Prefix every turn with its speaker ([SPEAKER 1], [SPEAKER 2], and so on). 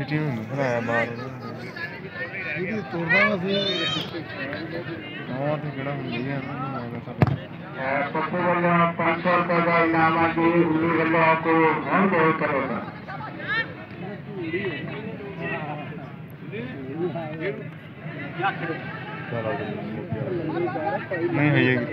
[SPEAKER 1] fitting बनाया बाहर video तोड़ना सी और तो केड़ा हुंदी है ना
[SPEAKER 2] पप्पू वाला 500 रुपए का इनाम है जी उन्हीं वालों को हम बहुत करेगा
[SPEAKER 1] नहीं है ये